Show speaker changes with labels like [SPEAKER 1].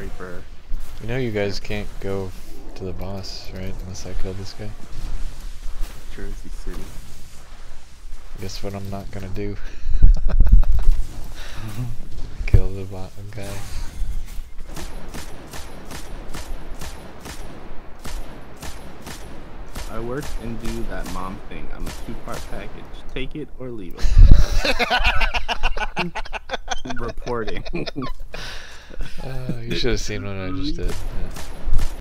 [SPEAKER 1] Reaper.
[SPEAKER 2] You know you guys can't go to the boss, right? Unless I kill this guy.
[SPEAKER 1] Jersey City.
[SPEAKER 2] Guess what I'm not gonna do? Kill the bottom guy.
[SPEAKER 1] I work and do that mom thing. I'm a 2-part package. Take it or leave it. Reporting.
[SPEAKER 2] You should have seen what I just did. Yeah.